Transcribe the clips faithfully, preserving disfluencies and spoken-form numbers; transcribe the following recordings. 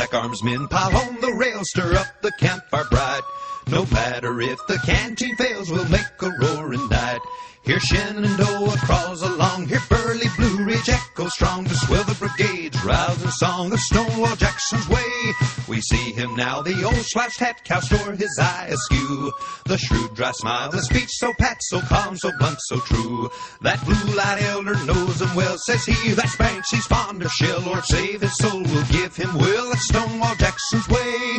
Black armsmen pile on the rails, stir up the campfire bright. No matter if the canteen fails, we'll make a roaring night. Here Shenandoah crawls along, here burly Blue Ridge echoes strong to swell the brigade's rousing song of Stonewall Jackson's way. We see him now, the old slouched hat cast o'er his eye askew. The shrewd dry smile, the speech so pat, so calm, so blunt, so true. That blue-eyed elder knows him well, says he, that's Banks, he's fond of shell. Lord save his soul, we'll give him will, that's Stonewall Jackson's way.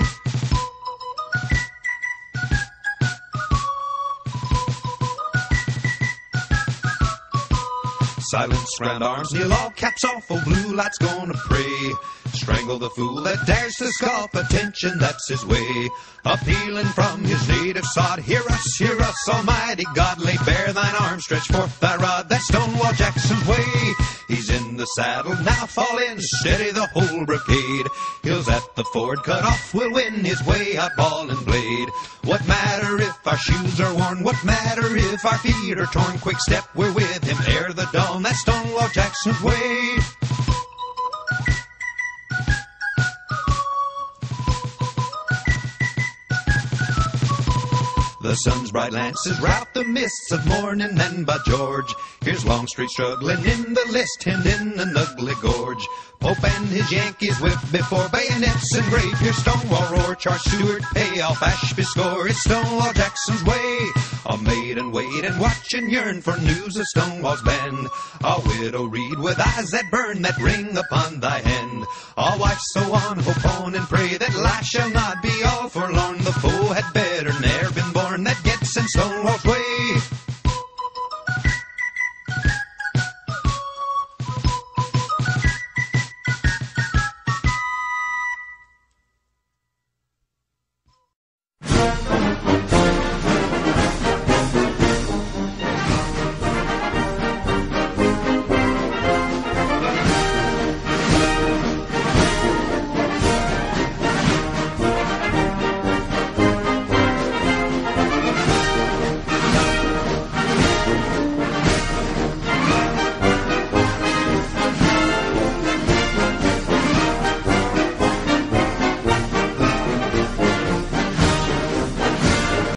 Silence round arms, kneel all caps off, old Blue Light's gonna pray. Strangle the fool that dares to scoff, attention, that's his way. Appealing from his native sod, hear us, hear us, almighty God. Lay bare thine arm, stretch forth thy rod, that's Stonewall Jackson's way. He's in the saddle, now fall in, steady the whole brigade. Hills at the ford, cut off, will win his way out ball and blade. What matter if our shoes are worn, what matter if our feet are torn? Quick step, we're with him ere the dawn, that's Stonewall Jackson's way. The sun's bright lances rout the mists of morning, and by George, here's Longstreet struggling in the list, hemmed in an ugly gorge. Pope and his Yankees whip before bayonets engraved. Here's Stonewall roar, Charles Stewart pay off Ashby score. It's Stonewall Jackson's way. A maiden wait and watch and yearn for news of Stonewall's band. A widow read with eyes that burn, that ring upon thy hand. A wife so on, hope on and pray that life shall not be all forlorn. The foe had better ne'er been born that gets in Stonewall's way.